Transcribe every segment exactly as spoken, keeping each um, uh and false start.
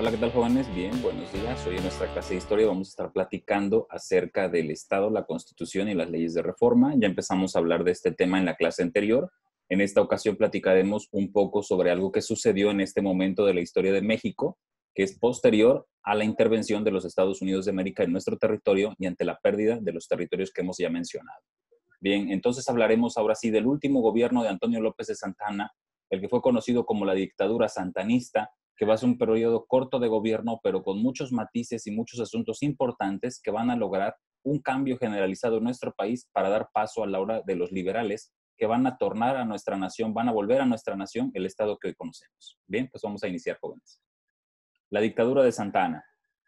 Hola, ¿qué tal, jóvenes? Bien, buenos días. Hoy en nuestra clase de historia vamos a estar platicando acerca del Estado, la Constitución y las leyes de reforma. Ya empezamos a hablar de este tema en la clase anterior. En esta ocasión platicaremos un poco sobre algo que sucedió en este momento de la historia de México, que es posterior a la intervención de los Estados Unidos de América en nuestro territorio y ante la pérdida de los territorios que hemos ya mencionado. Bien, entonces hablaremos ahora sí del último gobierno de Antonio López de Santana, el que fue conocido como la dictadura santanista, que va a ser un periodo corto de gobierno, pero con muchos matices y muchos asuntos importantes que van a lograr un cambio generalizado en nuestro país para dar paso a la hora de los liberales, que van a tornar a nuestra nación, van a volver a nuestra nación el Estado que hoy conocemos. Bien, pues vamos a iniciar, jóvenes. La dictadura de Santa Anna.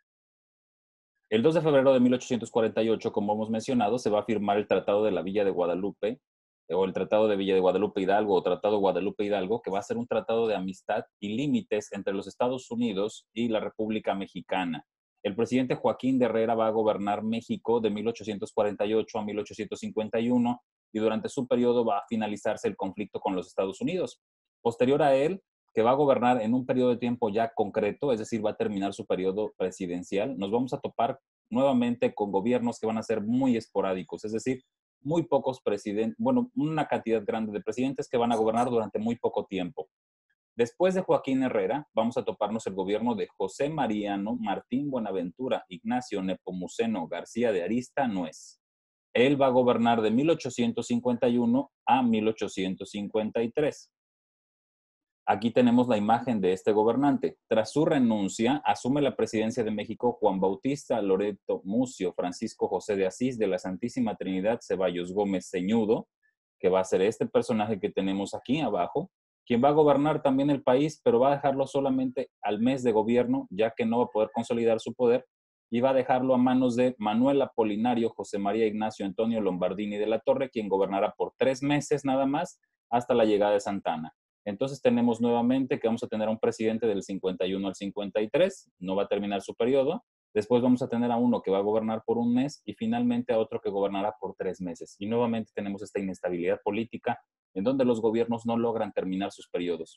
El dos de febrero de mil ochocientos cuarenta y ocho, como hemos mencionado, se va a firmar el Tratado de la Villa de Guadalupe, o el Tratado de Villa de Guadalupe Hidalgo, o Tratado Guadalupe Hidalgo, que va a ser un tratado de amistad y límites entre los Estados Unidos y la República Mexicana. El presidente Joaquín de Herrera va a gobernar México de mil ochocientos cuarenta y ocho a mil ochocientos cincuenta y uno, y durante su periodo va a finalizarse el conflicto con los Estados Unidos. Posterior a él, que va a gobernar en un periodo de tiempo ya concreto, es decir, va a terminar su periodo presidencial, nos vamos a topar nuevamente con gobiernos que van a ser muy esporádicos, es decir, muy pocos presidentes, bueno, una cantidad grande de presidentes que van a gobernar durante muy poco tiempo. Después de Joaquín Herrera, vamos a toparnos el gobierno de José Mariano Martín Buenaventura Ignacio Nepomuceno García de Arista Nuez. Él va a gobernar de mil ochocientos cincuenta y uno a mil ochocientos cincuenta y tres. Aquí tenemos la imagen de este gobernante. Tras su renuncia, asume la presidencia de México Juan Bautista Loreto Mucio Francisco José de Asís de la Santísima Trinidad Ceballos Gómez Ceñudo, que va a ser este personaje que tenemos aquí abajo, quien va a gobernar también el país, pero va a dejarlo solamente al mes de gobierno, ya que no va a poder consolidar su poder, y va a dejarlo a manos de Manuel Apolinario José María Ignacio Antonio Lombardini de la Torre, quien gobernará por tres meses nada más hasta la llegada de Santa Anna. Entonces tenemos nuevamente que vamos a tener a un presidente del cincuenta y uno al cincuenta y tres, no va a terminar su periodo. Después vamos a tener a uno que va a gobernar por un mes y finalmente a otro que gobernará por tres meses. Y nuevamente tenemos esta inestabilidad política en donde los gobiernos no logran terminar sus periodos.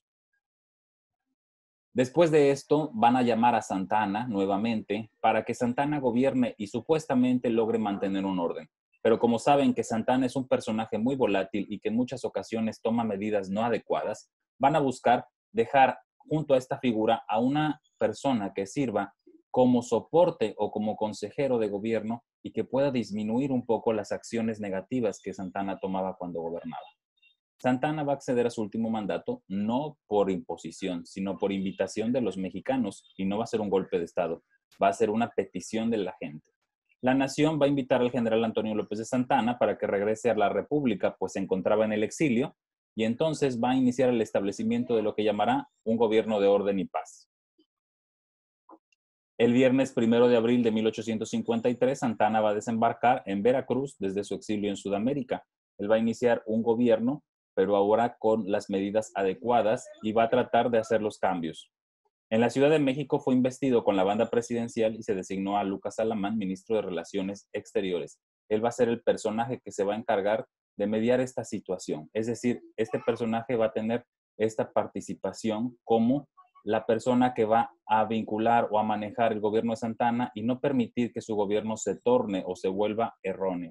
Después de esto van a llamar a Santa Anna nuevamente para que Santa Anna gobierne y supuestamente logre mantener un orden. Pero como saben que Santa Anna es un personaje muy volátil y que en muchas ocasiones toma medidas no adecuadas, van a buscar dejar junto a esta figura a una persona que sirva como soporte o como consejero de gobierno y que pueda disminuir un poco las acciones negativas que Santa Anna tomaba cuando gobernaba. Santa Anna va a acceder a su último mandato no por imposición, sino por invitación de los mexicanos, y no va a ser un golpe de Estado, va a ser una petición de la gente. La nación va a invitar al general Antonio López de Santa Anna para que regrese a la República, pues se encontraba en el exilio, y entonces va a iniciar el establecimiento de lo que llamará un gobierno de orden y paz. El viernes primero de abril de mil ochocientos cincuenta y tres, Santa Anna va a desembarcar en Veracruz desde su exilio en Sudamérica. Él va a iniciar un gobierno, pero ahora con las medidas adecuadas, y va a tratar de hacer los cambios. En la Ciudad de México fue investido con la banda presidencial y se designó a Lucas Alamán ministro de Relaciones Exteriores. Él va a ser el personaje que se va a encargar de mediar esta situación. Es decir, este personaje va a tener esta participación como la persona que va a vincular o a manejar el gobierno de Santa Anna y no permitir que su gobierno se torne o se vuelva erróneo.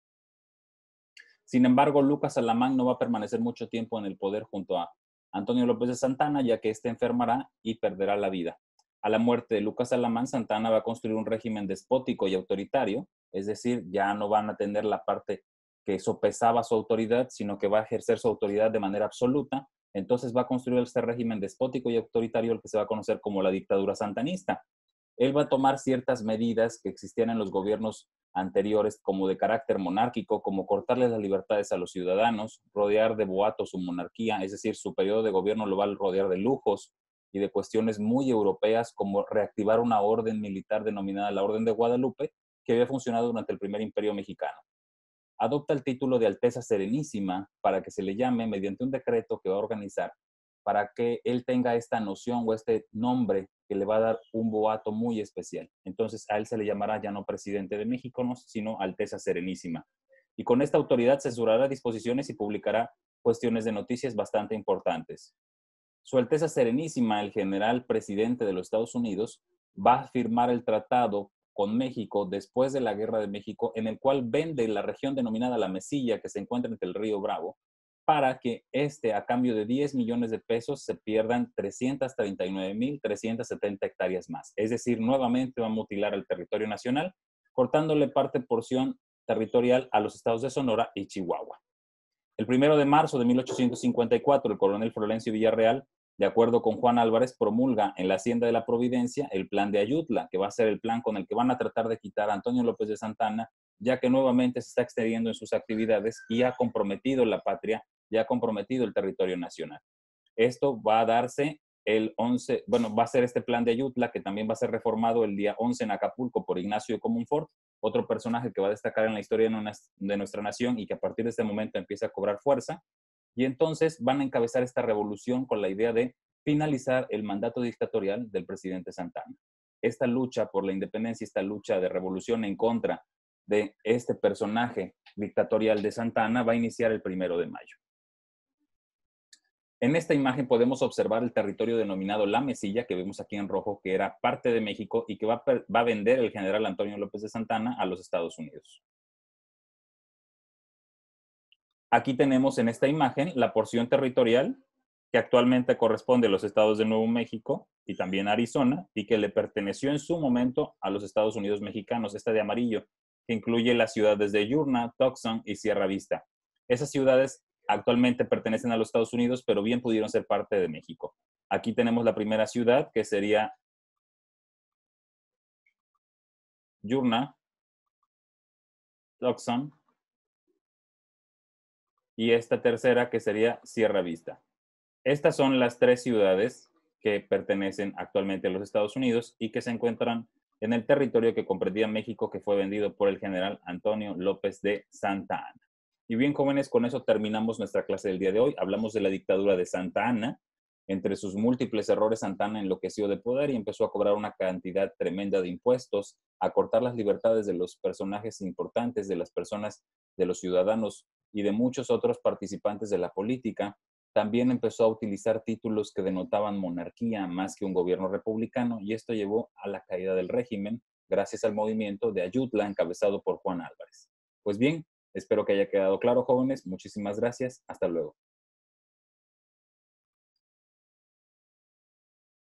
Sin embargo, Lucas Alamán no va a permanecer mucho tiempo en el poder junto a Antonio López de Santa Anna, ya que éste enfermará y perderá la vida. A la muerte de Lucas Alamán, Santa Anna va a construir un régimen despótico y autoritario, es decir, ya no van a tener la parte que sopesaba su autoridad, sino que va a ejercer su autoridad de manera absoluta. Entonces va a construir este régimen despótico y autoritario, el que se va a conocer como la dictadura santanista. Él va a tomar ciertas medidas que existían en los gobiernos anteriores, como de carácter monárquico, como cortarles las libertades a los ciudadanos, rodear de boatos su monarquía, es decir, su periodo de gobierno lo va a rodear de lujos y de cuestiones muy europeas, como reactivar una orden militar denominada la Orden de Guadalupe, que había funcionado durante el primer imperio mexicano. Adopta el título de Alteza Serenísima para que se le llame mediante un decreto que va a organizar para que él tenga esta noción o este nombre que le va a dar un boato muy especial. Entonces a él se le llamará ya no presidente de México, no, sino Alteza Serenísima. Y con esta autoridad censurará disposiciones y publicará cuestiones de noticias bastante importantes. Su Alteza Serenísima, el general presidente de los Estados Unidos, va a firmar el tratado con México después de la Guerra de México, en el cual vende la región denominada La Mesilla, que se encuentra entre el río Bravo, para que este, a cambio de diez millones de pesos, se pierdan trescientas treinta y nueve mil trescientas setenta hectáreas más. Es decir, nuevamente va a mutilar el territorio nacional, cortándole parte porción territorial a los estados de Sonora y Chihuahua. El primero de marzo de mil ochocientos cincuenta y cuatro, el coronel Florencio Villarreal, de acuerdo con Juan Álvarez, promulga en la Hacienda de la Providencia el plan de Ayutla, que va a ser el plan con el que van a tratar de quitar a Antonio López de Santa, ya que nuevamente se está excediendo en sus actividades y ha comprometido la patria y ha comprometido el territorio nacional. Esto va a darse el once, bueno, va a ser este plan de Ayutla, que también va a ser reformado el día once en Acapulco por Ignacio de Comonfort, otro personaje que va a destacar en la historia de nuestra nación y que a partir de este momento empieza a cobrar fuerza. Y entonces van a encabezar esta revolución con la idea de finalizar el mandato dictatorial del presidente Santana. Esta lucha por la independencia, esta lucha de revolución en contra de este personaje dictatorial de Santana va a iniciar el primero de mayo. En esta imagen podemos observar el territorio denominado La Mesilla, que vemos aquí en rojo, que era parte de México y que va a, va a vender el general Antonio López de Santana a los Estados Unidos. Aquí tenemos en esta imagen la porción territorial que actualmente corresponde a los estados de Nuevo México y también a Arizona, y que le perteneció en su momento a los Estados Unidos mexicanos, esta de amarillo, que incluye las ciudades de Yurna, Tucson y Sierra Vista. Esas ciudades actualmente pertenecen a los Estados Unidos, pero bien pudieron ser parte de México. Aquí tenemos la primera ciudad, que sería Yurna, Tucson, y esta tercera, que sería Sierra Vista. Estas son las tres ciudades que pertenecen actualmente a los Estados Unidos y que se encuentran en el territorio que comprendía México, que fue vendido por el general Antonio López de Santa Anna. Y bien, jóvenes, con eso terminamos nuestra clase del día de hoy. Hablamos de la dictadura de Santa Anna. Entre sus múltiples errores, Santa Anna enloqueció de poder y empezó a cobrar una cantidad tremenda de impuestos, a cortar las libertades de los personajes importantes, de las personas, de los ciudadanos y de muchos otros participantes de la política. También empezó a utilizar títulos que denotaban monarquía más que un gobierno republicano, y esto llevó a la caída del régimen gracias al movimiento de Ayutla encabezado por Juan Álvarez. Pues bien, espero que haya quedado claro, jóvenes. Muchísimas gracias. Hasta luego.